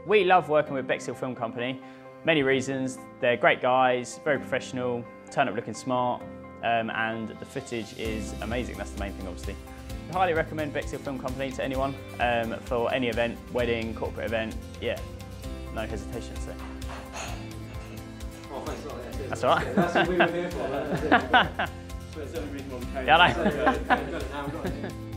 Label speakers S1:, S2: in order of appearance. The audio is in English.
S1: We love working with Bexhill Film Company. Many reasons. They're great guys, very professional, turn up looking smart, and the footage is amazing. That's the main thing, obviously. I highly recommend Bexhill Film Company to anyone for any event, wedding, corporate event. Yeah, no hesitation. So.
S2: Oh, thanks a lot.
S1: That's all right.
S2: That's what we were here for. That's it.
S1: Yeah, I know.